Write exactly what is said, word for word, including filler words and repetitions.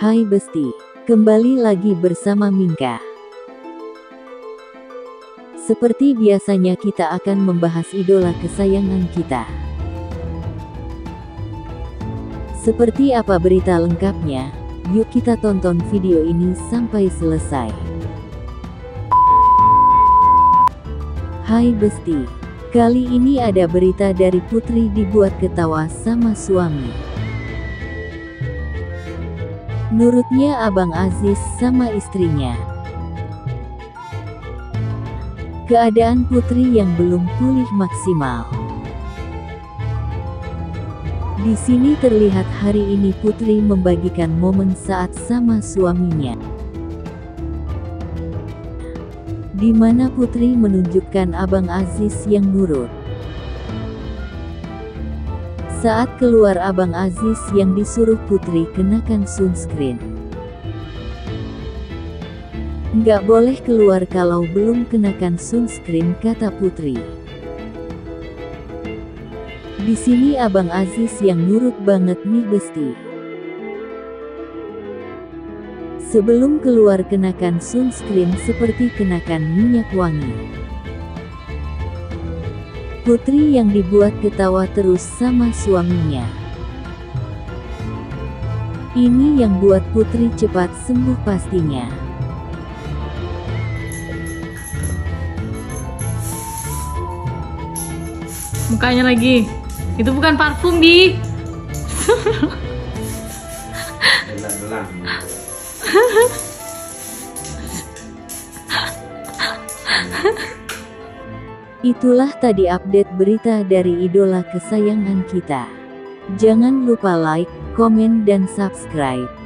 Hai Besti, kembali lagi bersama Mingka. Seperti biasanya kita akan membahas idola kesayangan kita. Seperti apa berita lengkapnya? Yuk kita tonton video ini sampai selesai. Hai Besti, kali ini ada berita dari Putri dibuat ketawa sama suami. Nurutnya Abang Aziz sama istrinya. Keadaan Putri yang belum pulih maksimal. Di sini terlihat hari ini Putri membagikan momen saat sama suaminya, di mana Putri menunjukkan Abang Aziz yang nurut. Saat keluar Abang Aziz yang disuruh Putri kenakan sunscreen. Nggak boleh keluar kalau belum kenakan sunscreen, kata Putri. Di sini Abang Aziz yang nurut banget nih Besti. Sebelum keluar kenakan sunscreen seperti kenakan minyak wangi. Putri yang dibuat ketawa terus sama suaminya. Ini yang buat Putri cepat sembuh pastinya. Mukanya lagi. Itu bukan parfum, Bi. Itulah tadi update berita dari idola kesayangan kita. Jangan lupa like, komen dan subscribe.